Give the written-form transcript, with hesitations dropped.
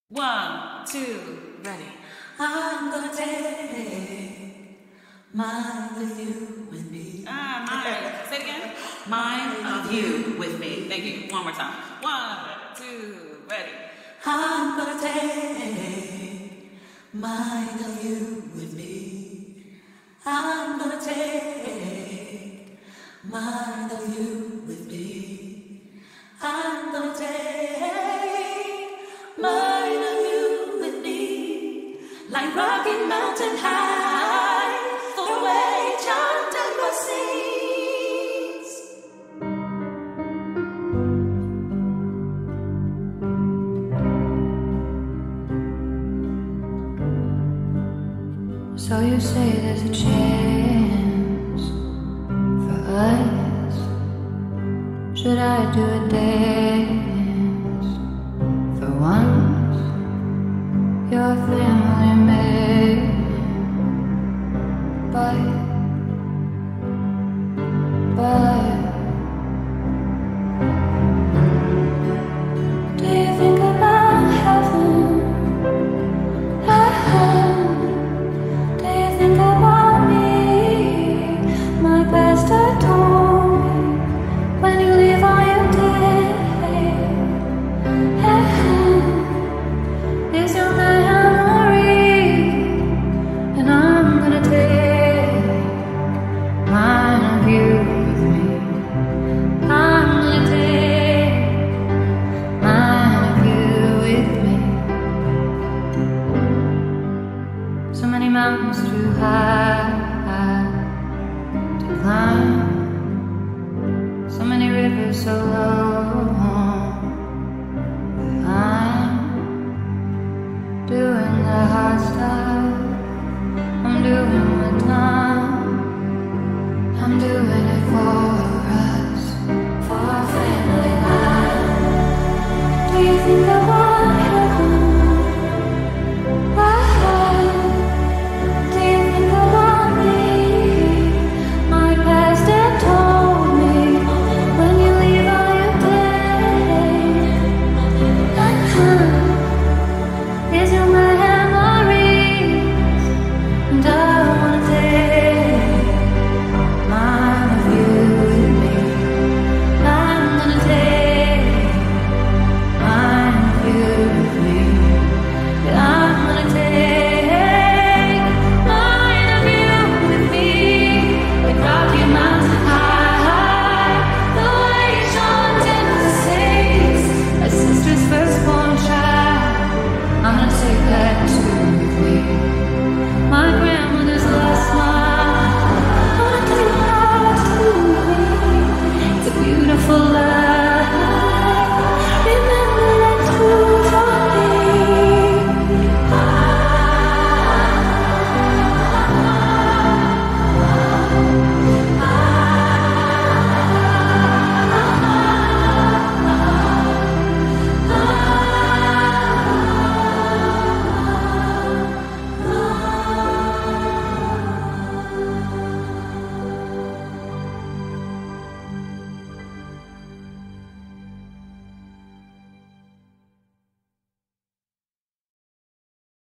1, 2, ready. I'm gonna take mine with you with me. Mine. Say it again. Mine of you with me. Thank you. One more time. 1, 2, ready. I'm gonna take mine of you with me. I'm gonna take mine of you with me. I'm gonna take mine of you with me. Like Rocky Mountain High, the way John Denver sings. So you say there's a chance for us. Should I do a dance for once? Your family man, but do you think about heaven? Do you think about me? My pastor told me when you leave all you did. Heaven is your memory, and I'm gonna take mine of you with me. I'm gonna take mine of you with me. So many mountains too high to climb, so many rivers so low that I'm doing the hard stuff.